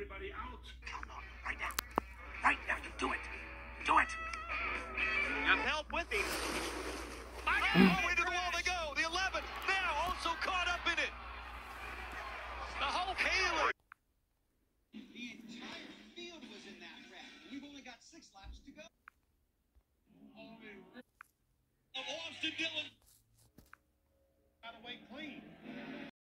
everybody out. Come on, right now. Right now, you do it. Do it. Got help with him. Into the wall they go. The 11 now also caught up in it. The whole Haley. The entire field was in that wreck. We've only got 6 laps to go. Of Austin Dillon.